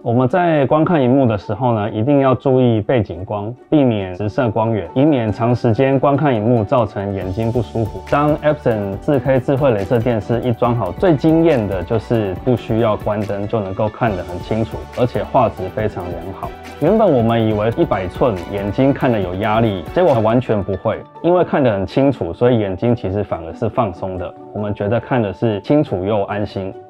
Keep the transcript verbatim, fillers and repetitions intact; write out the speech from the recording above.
我们在观看荧幕的时候呢，一定要注意背景光，避免直射光源，以免长时间观看荧幕造成眼睛不舒服。当 Epson 四 K 智慧雷射电视一装好，最惊艳的就是不需要关灯就能够看得很清楚，而且画质非常良好。原本我们以为一百寸眼睛看得有压力，结果完全不会，因为看得很清楚，所以眼睛其实反而是放松的。我们觉得看的是清楚又安心。